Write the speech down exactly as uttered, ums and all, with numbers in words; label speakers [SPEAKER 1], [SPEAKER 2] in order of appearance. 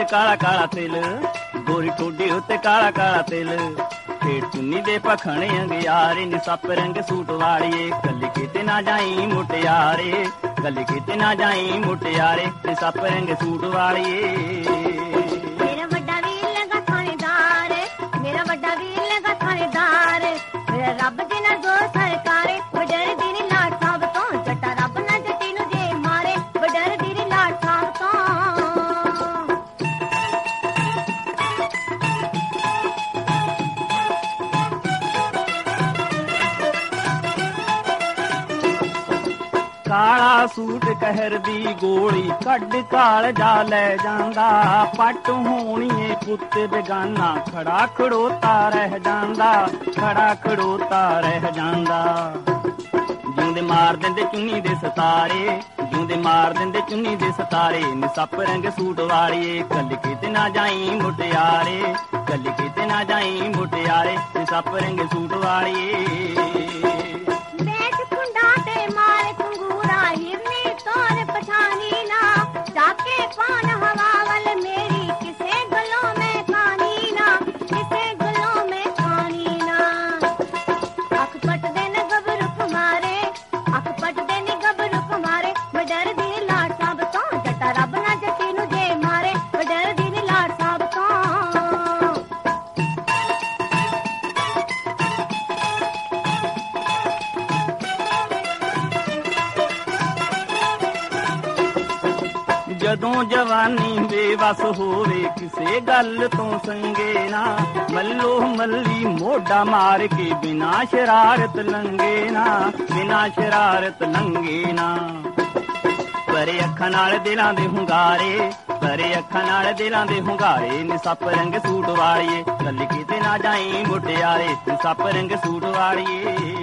[SPEAKER 1] ਕਾਲਾ ਕਾਲਾ ਤਿਲ, ਗੋਰੀ ਠੋਡੀ ਉੱਤੇ ਕਾਲਾ ਕਾਲਾ ਤਿਲ। ਫੇਰ ਚੁੰਨੀ ਦੇ ਪਖਣੇ ਅੰਗਿਆਰੇ ਨੀ ਸੱਪ ਰੰਗ ਸੂਟ ਵਾਲੀਏ, ਕੱਲੀ ਕਿਤੇ ਨਾ ਜਾਈ ਮੁਟਿਆਰੇ, ਕੱਲੀ ਕਿਤੇ ਨਾ ਜਾਈ ਮੁਟਿਆਰੇ ਨੀ ਸੱਪ ਰੰਗ ਸੂਟ ਵਾਲੀਏ।
[SPEAKER 2] ਮੇਰਾ ਵੱਡਾ ਵੀਰ ਲਗਾ ਥਾਣੇਦਾਰ, ਮੇਰਾ ਵੱਡਾ ਵੀਰ ਲਗਾ ਥਾਣੇਦਾਰ, ਮੇਰਾ ਰੱਬ ਦੇ ਨਾਲ ਦੋ ਸਰਕਾਰੇ, ਵਡਰ ਦੀ ਨੀ ਲਾਟ ਸਾਹਿਬ ਤੋਂ, ਜੱਟਾ ਰੱਬ ਨਾ ਜੱਟੀ ਨੂੰ ਜੇ ਮਾਰੇ, ਵਡਰ ਦੀ ਨੀ ਲਾਟ ਸਾਹਿਬ ਤੋਂ।
[SPEAKER 1] ਕਾਲਾ ਸੂਟ ਕਹਿਰ ਦੀ ਗੋਲੀ ਕੱਢ ਕਾਲਜਾ ਲੈ ਜਾਂਦਾ, ਪੱਟ ਹੋਣੀਏ ਪੁੱਤ ਬੇਗਾਨਾ, ਖੜਾ ਖੜੋਤਾ ਰਹਿ ਜਾਂਦਾ, ਖੜਾ ਖੜੋਤਾ ਰਹਿ ਜਾਂਦਾ। ਜਿਉਂਦੇ ਮਾਰ ਦਿੰਦੇ ਚੁੰਨੀ ਦੇ ਸਤਾਰੇ, ਜਿਉਂਦੇ ਮਾਰ ਦਿੰਦੇ ਚੁੰਨੀ ਦੇ ਸਤਾਰੇ ਨੀ ਸੱਪ ਰੰਗ ਸੂਟ ਵਾਲੀਏ, ਕੱਲੀ ਕਿਤੇ ਨਾ ਜਾਈ ਮੁਟਿਆਰੇ, ਕੱਲੀ ਕਿਤੇ ਨਾ ਜਾਈ ਮੁਟਿਆਰੇ ਨੀ ਸੱਪ ਰੰਗ ਸੂਟ ਵਾਲੀਏ। ਜਦੋਂ ਜਵਾਨੀ ਬੇਵਸ ਹੋਵੇ ਕਿਸੇ ਗੱਲ ਤੋਂ ਸੰਗੇ ਨਾ, ਮੱਲੋ ਮੱਲੀ ਮੋਢਾ ਮਾਰ ਕੇ ਬਿਨਾ ਸ਼ਰਾਰਤ ਲੰਗੇ ਨਾ, ਬਿਨਾ ਸ਼ਰਾਰਤ ਲੰਗੇ ਨਾ। ਪਰੇ ਅੱਖਾਂ ਨਾਲ ਦਿਲਾਂ ਦੇ ਹੁੰਗਾਰੇ, ਪਰੇ ਅੱਖਾਂ ਨਾਲ ਦਿਲਾਂ ਦੇ ਹੁੰਗਾਰੇ ਨੀ ਸੱਪ ਰੰਗ ਸੂਟ ਵਾਲੀਏ, ਕੱਲੀ ਕਿਤੇ ਨਾ ਜਾਈ ਮੁਟਿਆਰੇ ਨੀ ਸੱਪ ਰੰਗ ਸੂਟ ਵਾਲੀਏ।